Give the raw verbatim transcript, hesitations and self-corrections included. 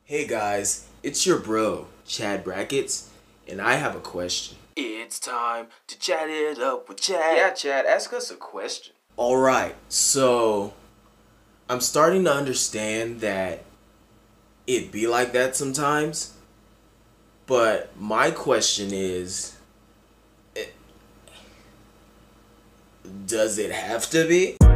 Hey guys, it's your bro, Chad Brackets, and I have a question. It's time to chat it up with Chad. Yeah, Chad, ask us a question. Alright, so I'm starting to understand that it be like that sometimes, but my question is, it, does it have to be?